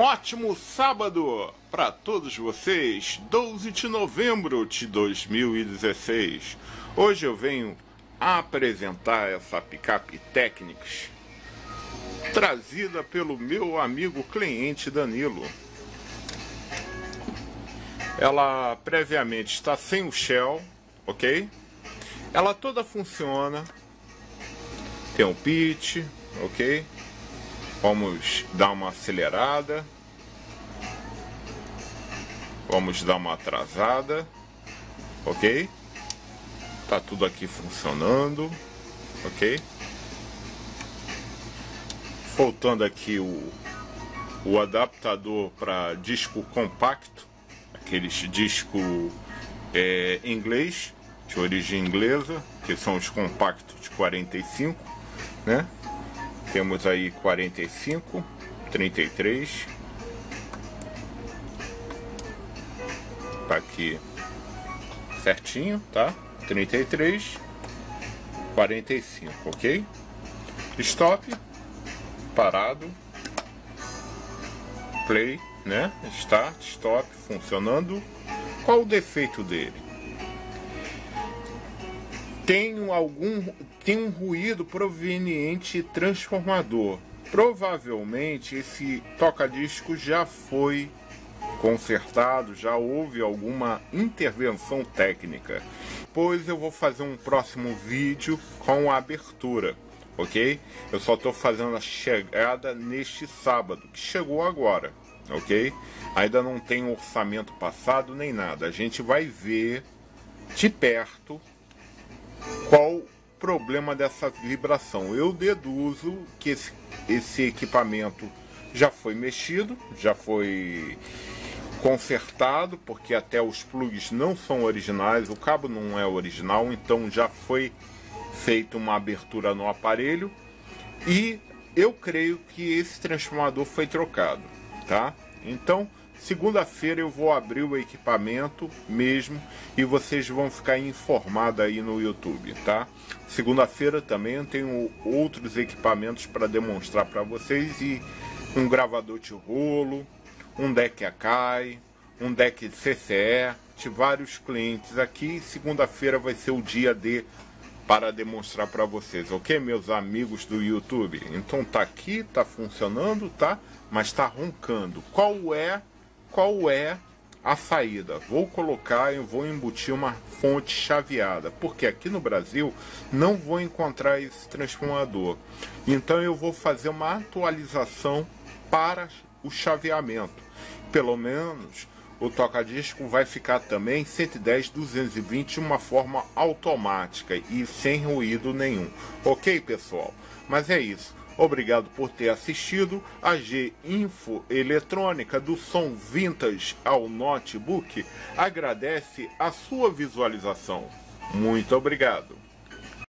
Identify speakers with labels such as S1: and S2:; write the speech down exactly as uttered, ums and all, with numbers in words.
S1: ótimo sábado para todos vocês, doze de novembro de dois mil e dezesseis. Hoje eu venho apresentar essa picape Technics trazida pelo meu amigo cliente Danilo. Ela previamente está sem o Shell, ok? Ela toda funciona, tem um pitch, ok? Vamos dar uma acelerada, vamos dar uma atrasada, ok? Tá tudo aqui funcionando, ok? Faltando aqui o, o adaptador para disco compacto, aqueles disco é, inglês, de origem inglesa, que são os compactos de quarenta e cinco, né? Temos aí quarenta e cinco, trinta e três, tá aqui certinho, tá? trinta e três, quarenta e cinco, ok? Stop, parado, play, né? Start, stop, funcionando. Qual o defeito dele? Tem algum tem um ruído proveniente transformador. Provavelmente esse toca-disco já foi consertado, já houve alguma intervenção técnica. Pois eu vou fazer um próximo vídeo com a abertura, ok? Eu só estou fazendo a chegada neste sábado, que chegou agora, ok? Ainda não tem orçamento passado nem nada. A gente vai ver de perto qual o problema dessa vibração. Eu deduzo que esse, esse equipamento já foi mexido, já foi consertado, porque até os plugs não são originais, o cabo não é original, então já foi feita uma abertura no aparelho e eu creio que esse transformador foi trocado, tá? Então segunda-feira eu vou abrir o equipamento mesmo e vocês vão ficar informados aí no YouTube, tá? Segunda-feira também eu tenho outros equipamentos para demonstrar para vocês, e um gravador de rolo, um deck Akai, um deck C C E, de vários clientes aqui. Segunda-feira vai ser o dia D para demonstrar para vocês, ok, meus amigos do YouTube? Então tá aqui, tá funcionando, tá? Mas tá roncando. Qual é Qual é a saída? Vou colocar, eu vou embutir uma fonte chaveada, porque aqui no Brasil não vou encontrar esse transformador. Então eu vou fazer uma atualização para o chaveamento. Pelo menos o toca-disco vai ficar também cento e dez, duzentos e vinte de uma forma automática e sem ruído nenhum. Ok, pessoal? Mas é isso. Obrigado por ter assistido. A G Info Eletrônica, do som vintage ao notebook, agradece a sua visualização. Muito obrigado.